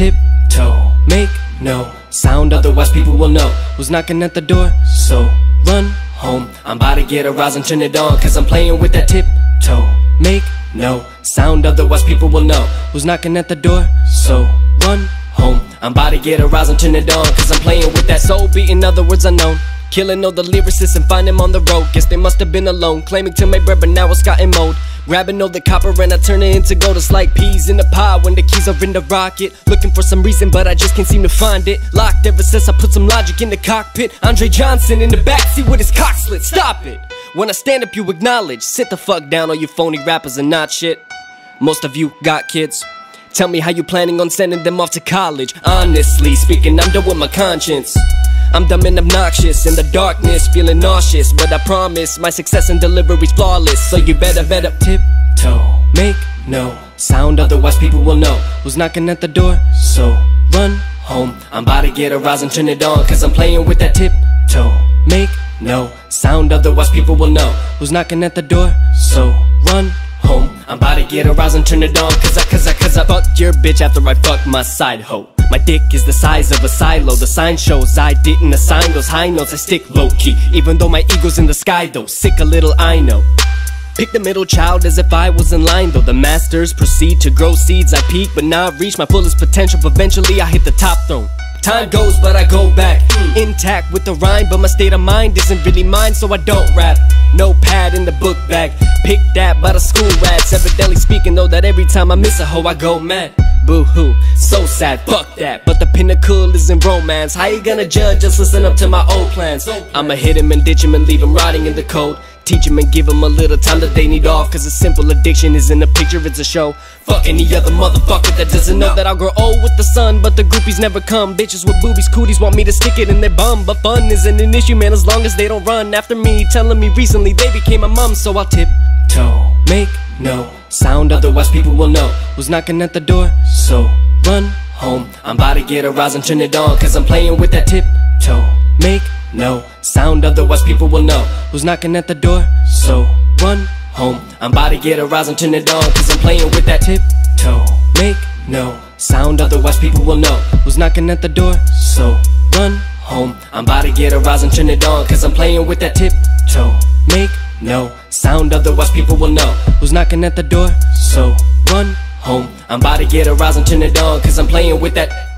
tiptoe, make no sound, otherwise people will know who's knocking at the door. So run home, I'm about to get a rise and turn it on, cause I'm playing with that tiptoe, make no sound, otherwise people will know who's knocking at the door. So run home, I'm about to get a rise and turn it on, cause I'm playing with that soul beat, in other words unknown. Killing all the lyricists and find them on the road. Guess they must have been alone, claiming to make bread but now it's gotten mold. Grabbing all the copper and I turn it into gold. It's like peas in the pod when the keys are in the rocket. Looking for some reason but I just can't seem to find it. Locked ever since I put some logic in the cockpit. Andre Johnson in the backseat with his cock slit. Stop it! When I stand up you acknowledge. Sit the fuck down, all you phony rappers are not shit. Most of you got kids. Tell me how you planning on sending them off to college. Honestly speaking, I'm done with my conscience. I'm dumb and obnoxious, in the darkness, feeling nauseous. But I promise, my success and delivery's flawless. So you better tiptoe, make no sound, otherwise people will know who's knocking at the door. So run home, I'm about to get a rise and turn it on, cause I'm playing with that tiptoe, make no sound, otherwise people will know who's knocking at the door. So run home, I'm about to get a rise and turn it on, cause I fucked your bitch after I fucked my side hoe. My dick is the size of a silo. The sign shows I didn't assign those high notes. I stick low-key, even though my ego's in the sky though. Sick a little, I know. Pick the middle child as if I was in line though. The masters proceed to grow seeds. I peak, but now I've reached my fullest potential. Eventually I hit the top throne. Time goes, but I go back intact with the rhyme, but my state of mind isn't really mine, so I don't rap. No pad in the book bag, pick that by the school rats. Evidently speaking though, that every time I miss a hoe I go mad. Boo-hoo, so sad, fuck that. But the pinnacle is in romance. How you gonna judge? Just listen up to my old plans. I'ma hit him and ditch him and leave him rotting in the cold. Teach him and give him a little time that they need off, cause a simple addiction isn't a picture, it's a show. Fuck any other motherfucker that doesn't know that I'll grow old with the sun, but the groupies never come. Bitches with boobies, cooties want me to stick it in their bum, but fun isn't an issue, man, as long as they don't run after me. Telling me recently they became a mum, so I'll tiptoe, make no sound, otherwise people will know who's knocking at the door. So run home, I'm about to get a rise and turn it on, cause I'm playing with that tiptoe, make no sound, otherwise people will know who's knocking at the door. So run home, I'm about to get a rise and turn it on, cause I'm playing with that tiptoe, make no sound, otherwise people will know who's knocking at the door. So run home, I'm about to get a rise and turn it on, cause I'm playing with that tiptoe, make no sound, otherwise people will know who's knocking at the door. So run home, I'm about to get a rise and turn it on, cause I'm playing with that